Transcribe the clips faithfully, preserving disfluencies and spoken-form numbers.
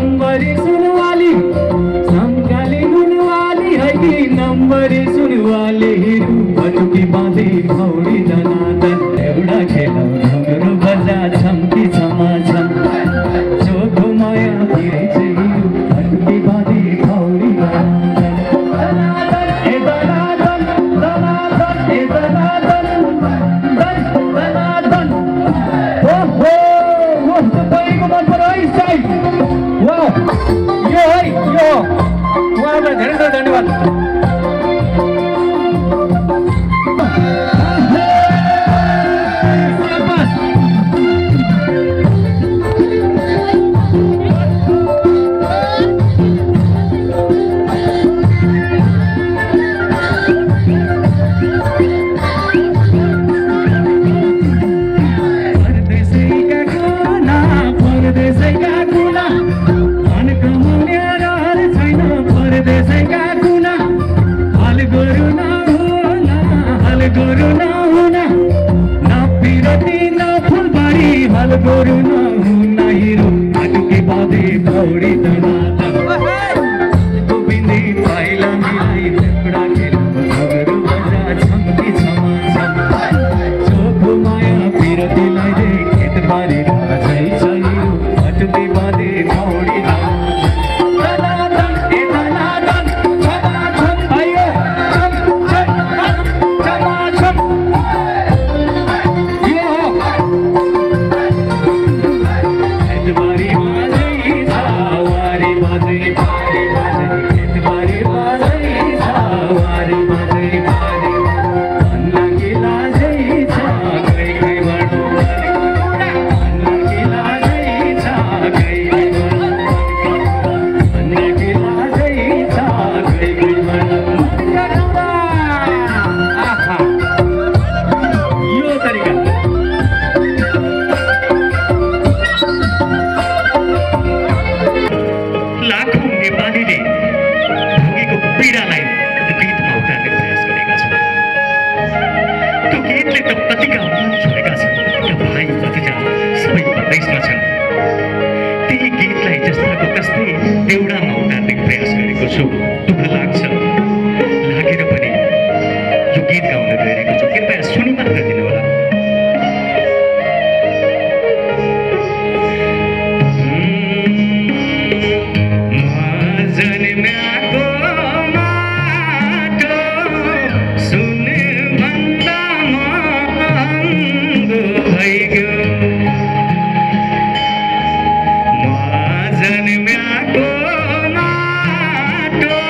नम्बरी सुनवाली संकाली गुनवाली है कि नम्बरी सुनवाली बटुकी बाँधी खौडी दनादन एउटा खेलौ ढुङ्ग्रो बजा छम्की समाछम चोखो माया फिरै चाहिँ बटुकी बाँधी खौडी दनादन ए दनादन दनादन ए दनादन दनादन ओहो वो तपाईँको मन पर्यो है साई वाह यो है यो उहाँलाई धेरै धेरै धन्यवाद गोरु नहुना हिरो बटुकी बाँधी खौडी दनादन गोविन्दी पाइला मिलाई एउटा खेलौ ढुङ्ग्रो बजा छम्की समाछम चोखो माया पिरतीलाई रे खेतबारी राजै चाहियो बटुकी बाँधी खौडी दनादन ए दनादन छमाछम आयो छम छम छमाछम Go!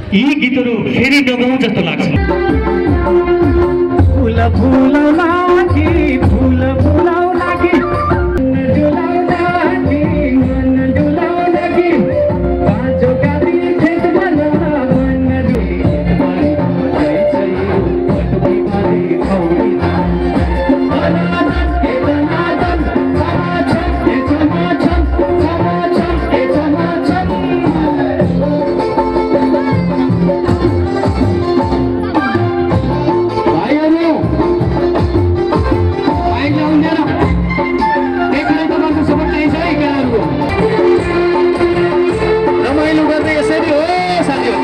यी गीतहरू फेरि नगाउँ जस्तो लाग्छ। फुल फुल लागी फुल फुल लागी डुलाउ लागी मन डुलाउ लागी पाँचो गाडी खेत बना मन दे बारी जय जय पटुकी बारी खौरी अनादन ए अनादन समाछम ए समाछम समाछम ए समाछम रमाइलो गर्दै यसरी हो साथीहरू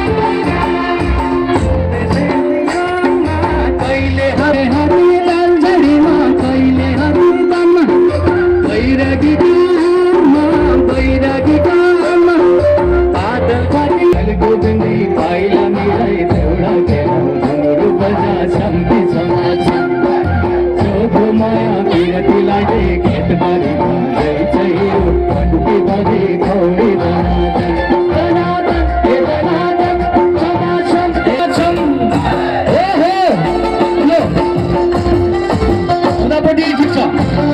कहिले हरे हरे लाल झडीमा कहिले हरे दाममा बैरागी गाममा बैरागी गाममा बादल फाटी गोविन्दी पाइला मिलाई देउडा खेला घुङ्गरु बजा छम्की समाछम चोखो माया बिरती लागे खेतबारी जय जय पटुकी बारी खौरी दनादन दनादन ए दनादन समाछम ए छम ए हे लो उदापट्टि ठिक छ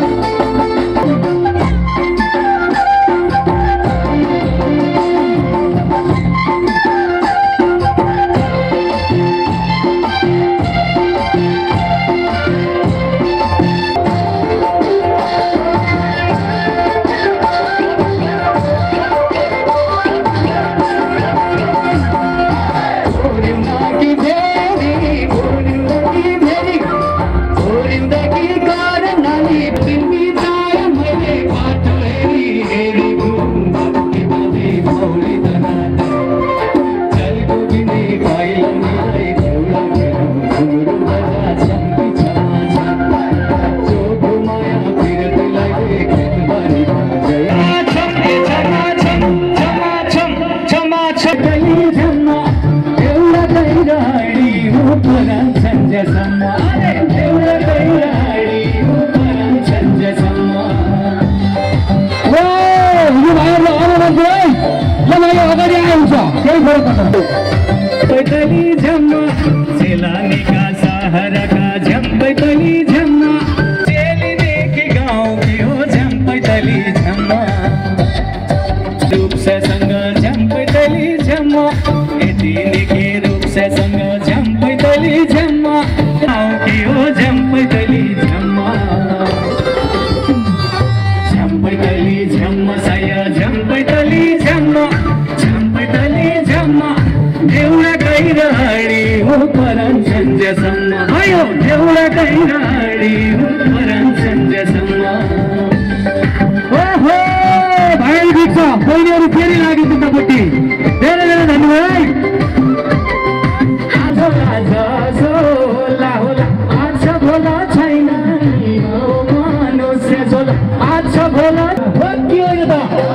पैदली झम्मा चेलानीका सहरका झम पैदली झम्मा चेलिनेकी गाउँ की हो झम पैदली झम्मा रूप से संग झम पैदली झम्मा यतिने के रूप से संग झम पैदली झम्मा गाउँ की हो झम पैदली झम्मा झम पैदली झम्मा साया झम पैदली झम्मा झम पैदली झम्मा देउडा गैराडी हो परन सन्जेसम्म आयो देउडा गैराडी हो परन सन्जेसम्म ओहो भाइ दिक्छ बहिनीहरू फेरि लाग्यो त्यतापट्टि धेरै धेरै धन्यवाद आज आज झोला होला आज भोला छैन मनुष्य झोला आज भोला हो के हो यो त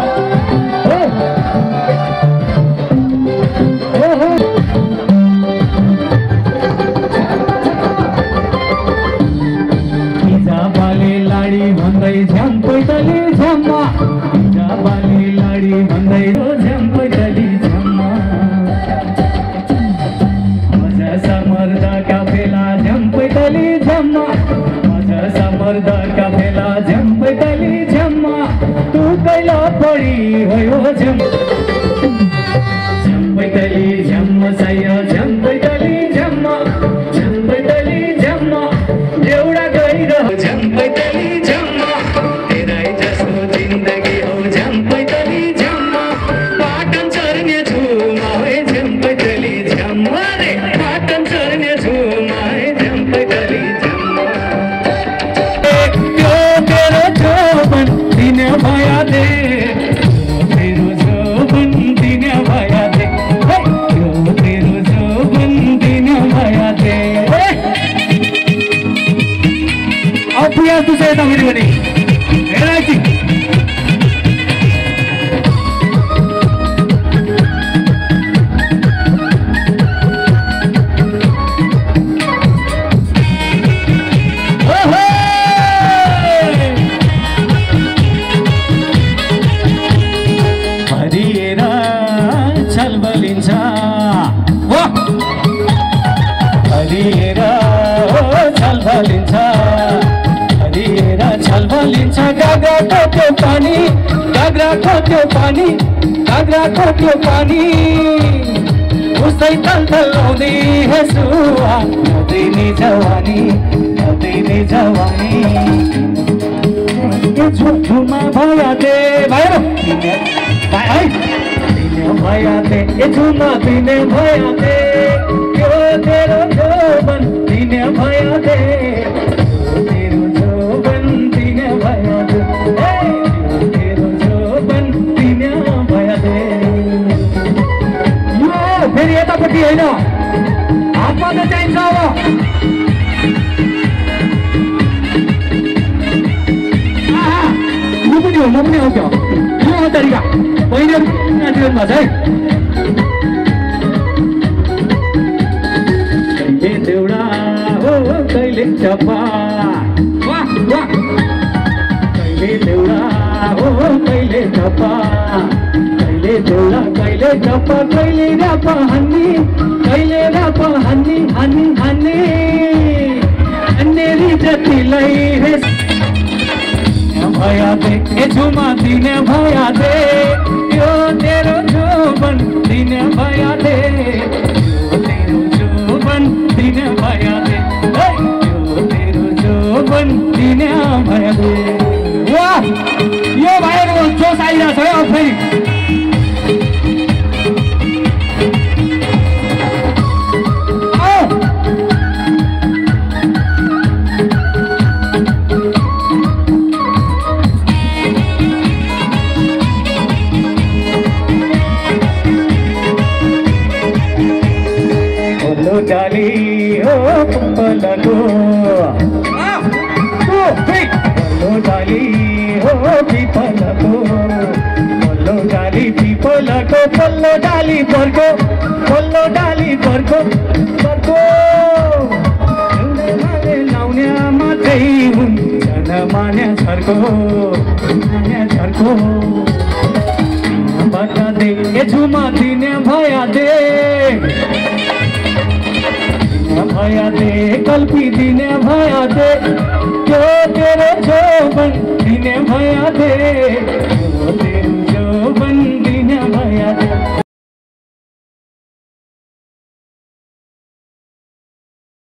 भन्दै झम पैदली झम्मा जाबाली लाडी भन्दै झम पैदली झम्मा मजा समर्दका फेला झम पैदली झम्मा मजा समर्दका फेला झम पैदली झम्मा तू कैला पडी भयो झम झम पैदली झम्मा साया झम पैदली झम्मा झम पैदली झम्मा देउडा गइरह झम पैदली तू से तमिल बनी राइट हरिएर छलबलिन्छ लिन्छ गाग्राको त्यो पानी गाग्राको त्यो पानी गाग्राको त्यो पानी उसै तल आउँदै हेसुवा नदिने जवानी नदिने जवानी ये झुमा भया दे भाइरो भाइ दिने भया दे ये झुमा दिने भया दे यो तेरो जोबन दिने भया दे तेरो जोबन दिने भया दे तेरो जोबन दिने भया दे यो फेरि यतापट्टि होइन हातमा त चाहिन्छ अब म पनि आउँछ यो तरिका पहिरो नाचिरहनु भएको छ है कहिले देउडा हो कहिले चप्पा वाह वाह कहिले देउडा हो कहिले चप्पा कहिले देउडा कहिले चप्पा कहिले रापा हान्ने कहिले रापा हान्ने हान्ने हान्ने अन्नेरी जतिलाई हेस भया दे ए झुमा दिने भया दे यो तेरो जोबन दिने भया दे यो तेरो जोबन दिने भया दे यो तेरो जोबन दिने भया दे वाह यो भाइहरु जोस आइरहेछ है अब फेरि डाली हो पलको पल्लो डाली हो पीपलको पल्लो डाली पीपलको पल्लो डाली पर्को पल्लो डाली पर्को पर्को लाउने मात्रै हुन्छ मान्या छर्को मान्या छर्को बता दे ए झुमा दिने भया दे भया दे कल्पी दिने भया दे जो तेरो जोबन